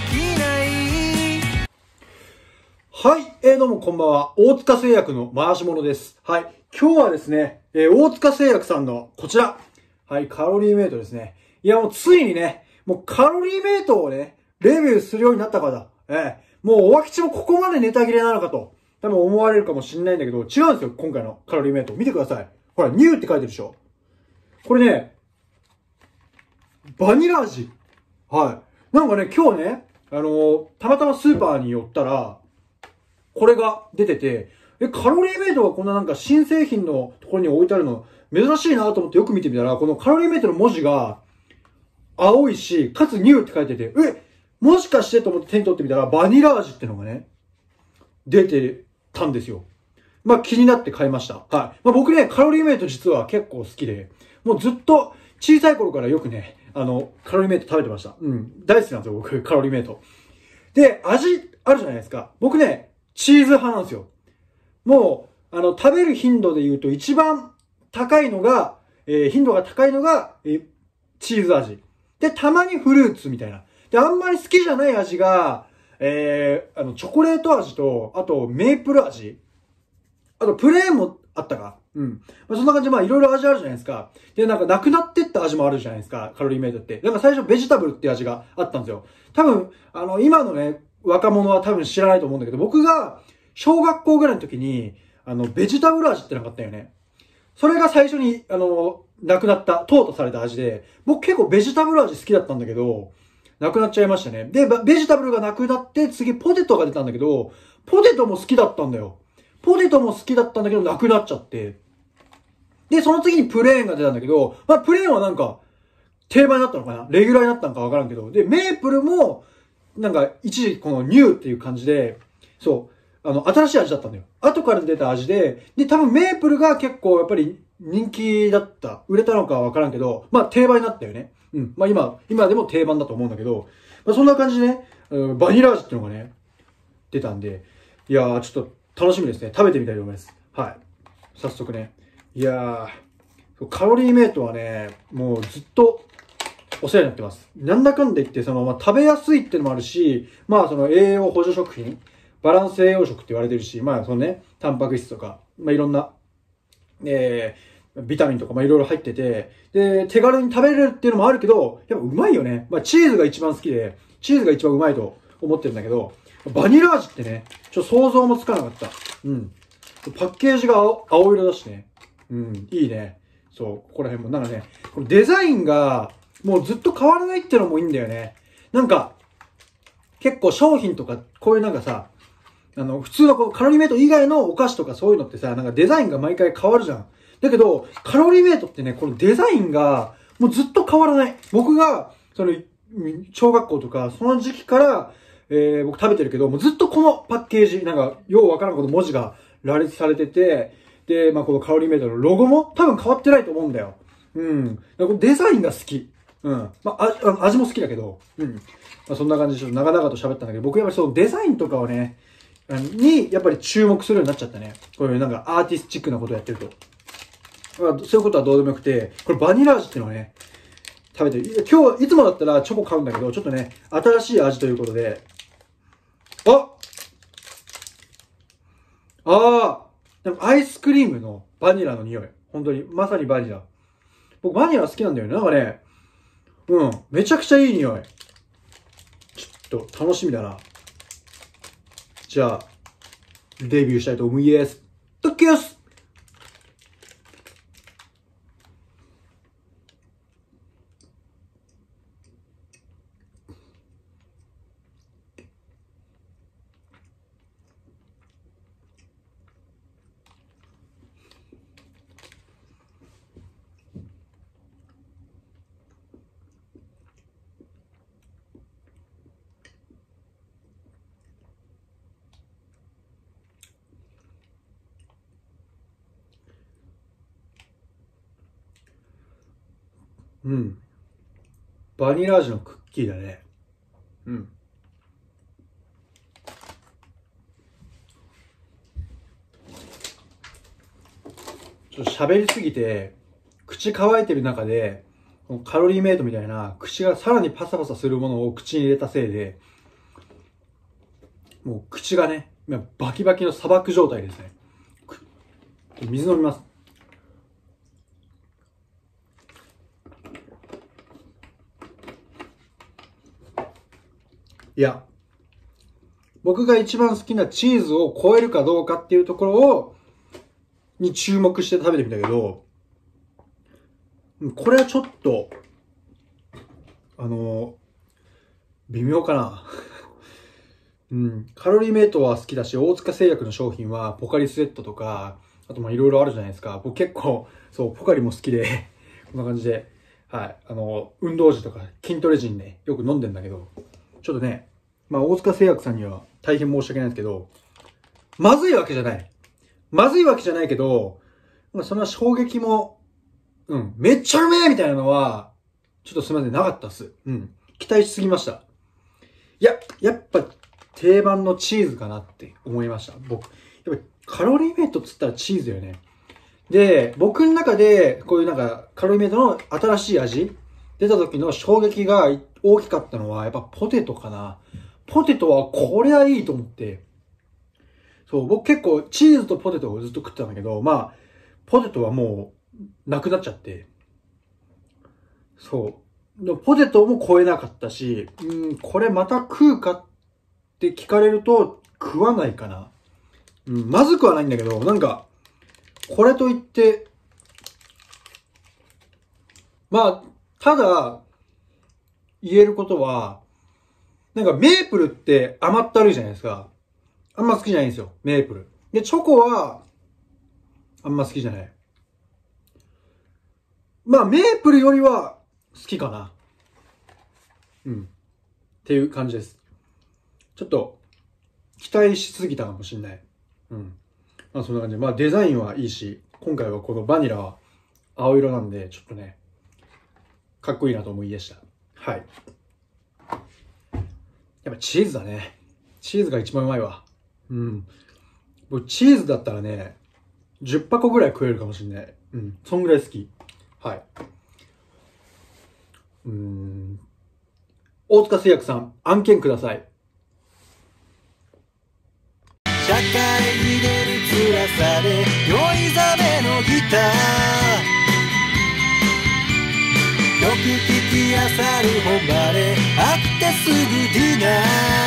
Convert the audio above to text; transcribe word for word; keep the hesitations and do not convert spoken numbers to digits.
きない。 はい、えー、どうもこんばんは。大塚製薬の回し物です。はい、今日はですね、えー、大塚製薬さんのこちら。はい、カロリーメイトですね。いや、もうついにね、もうカロリーメイトをね、レビューするようになった方。えー、もうおわきちもここまでネタ切れなのかと、多分思われるかもしれないんだけど、違うんですよ、今回のカロリーメイト。見てください。ほら、ニューって書いてるでしょ。これね、バニラ味。はい。なんかね、今日ね、あのー、たまたまスーパーに寄ったら、これが出てて、え、カロリーメイトがこんななんか新製品のところに置いてあるの、珍しいなと思ってよく見てみたら、このカロリーメイトの文字が、青いし、かつニューって書いてて、え、もしかしてと思って手に取ってみたら、バニラ味ってのがね、出てたんですよ。まあ気になって買いました。はい。まあ僕ね、カロリーメイト実は結構好きで、もうずっと小さい頃からよくね、あの、カロリーメイト食べてました。うん。大好きなんですよ、僕、カロリーメイト。で、味あるじゃないですか。僕ね、チーズ派なんですよ。もう、あの、食べる頻度で言うと一番高いのが、えー、頻度が高いのが、えー、チーズ味。で、たまにフルーツみたいな。で、あんまり好きじゃない味が、えー、あの、チョコレート味と、あと、メープル味。あと、プレーンもあったか。うん。まあ、そんな感じで、まあ、いろいろ味あるじゃないですか。で、なんか、なくなってった味もあるじゃないですか。カロリーメイトって。なんか最初、ベジタブルって味があったんですよ。多分、あの、今のね、若者は多分知らないと思うんだけど、僕が、小学校ぐらいの時に、あの、ベジタブル味ってなかったよね。それが最初に、あの、なくなった、淘汰された味で、僕結構ベジタブル味好きだったんだけど、なくなっちゃいましたね。で、ベジタブルがなくなって、次ポテトが出たんだけど、ポテトも好きだったんだよ。ポテトも好きだったんだけど、なくなっちゃって。で、その次にプレーンが出たんだけど、まあ、プレーンはなんか、定番になったのかなレギュラーになったのかわからんけど。で、メープルも、なんか、一時このニューっていう感じで、そう、あの、新しい味だったんだよ。後から出た味で、で、多分メープルが結構やっぱり人気だった。売れたのかわからんけど、まあ定番になったよね。うん。まあ今、今でも定番だと思うんだけど、まあそんな感じでね、バニラ味っていうのがね、出たんで、いやー、ちょっと楽しみですね。食べてみたいと思います。はい。早速ね。いやー、カロリーメイトはね、もうずっと、お世話になってます。なんだかんだ言って、その、まあ、食べやすいっていうのもあるし、まあ、その栄養補助食品、バランス栄養食って言われてるし、まあ、そのね、タンパク質とか、まあ、いろんな、えー、ビタミンとか、まあ、いろいろ入ってて、で、手軽に食べれるっていうのもあるけど、やっぱうまいよね。まあ、チーズが一番好きで、チーズが一番うまいと思ってるんだけど、バニラ味ってね、ちょっと想像もつかなかった。うん。パッケージが 青, 青色だしね。うん、いいね。そう、ここら辺も。なんかね、このデザインが、もうずっと変わらないってのもいいんだよね。なんか、結構商品とか、こういうなんかさ、あの、普通のこうカロリーメイト以外のお菓子とかそういうのってさ、なんかデザインが毎回変わるじゃん。だけど、カロリーメイトってね、このデザインが、もうずっと変わらない。僕が、その、小学校とか、その時期から、えー、僕食べてるけど、もうずっとこのパッケージ、なんか、ようわからんこと文字が羅列されてて、で、まあ、このカロリーメイトのロゴも多分変わってないと思うんだよ。うん。デザインが好き。うん。まあ、あ味も好きだけど、うん。まあ、そんな感じでちょっと長々と喋ったんだけど、僕やっぱりそのデザインとかをね、に、やっぱり注目するようになっちゃったね。こういうなんかアーティスチックなことをやってると。まあ、そういうことはどうでもよくて、これバニラ味っていうのはね、食べてる。今日、いつもだったらチョコ買うんだけど、ちょっとね、新しい味ということで、あああなんかアイスクリームのバニラの匂い。本当に、まさにバニラ。僕バニラ好きなんだよね。なんかね、うん、めちゃくちゃいい匂い。ちょっと楽しみだな。じゃあ、レビューしたいと思います。とっきます。うん。バニラ味のクッキーだね。うん。ちょっと喋りすぎて、口乾いてる中で、カロリーメイトみたいな、口がさらにパサパサするものを口に入れたせいで、 もう口がね、今バキバキの砂漠状態ですね。水飲みます。いや、僕が一番好きなチーズを超えるかどうかっていうところを、に注目して食べてみたけど、これはちょっと、あの、微妙かな。うん。カロリーメイトは好きだし、大塚製薬の商品はポカリスエットとか、あとまあいろいろあるじゃないですか。僕結構、そう、ポカリも好きで、こんな感じで、はい。あの、運動時とか筋トレ時にね、よく飲んでんだけど、ちょっとね、まあ大塚製薬さんには大変申し訳ないんですけど、まずいわけじゃない。まずいわけじゃないけど、まあその衝撃も、うん、めっちゃうめえみたいなのは、ちょっとすみません、なかったっす。うん。期待しすぎました。いや、やっぱ定番のチーズかなって思いました。僕。やっぱカロリーメイトっつったらチーズだよね。で、僕の中で、こういうなんか、カロリーメイトの新しい味、出た時の衝撃が大きかったのは、やっぱポテトかな。ポテトはこれはいいと思って。そう、僕結構チーズとポテトをずっと食ってたんだけど、まあ、ポテトはもう、なくなっちゃって。そう。でポテトも超えなかったし、うん、これまた食うかって聞かれると食わないかな。うん、まずくはないんだけど、なんか、これといって、まあ、ただ、言えることは、なんかメープルって甘ったるいじゃないですか。あんま好きじゃないんですよ、メープル。で、チョコは、あんま好きじゃない。まあ、メープルよりは好きかな。うん。っていう感じです。ちょっと、期待しすぎたかもしんない。うん。まあ、そんな感じで。まあ、デザインはいいし、今回はこのバニラは青色なんで、ちょっとね、かっこいいなと思いでした。はい。やっぱチーズだね。チーズが一番うまいわ。うん。僕、チーズだったらね、じゅっぱこぐらい食えるかもしんない。うん。そんぐらい好き。はい。うーん。大塚製薬さん、案件ください。 社会に出る辛さで酔いざめのギターよく聞きあさる本場で飽きてすぐディナー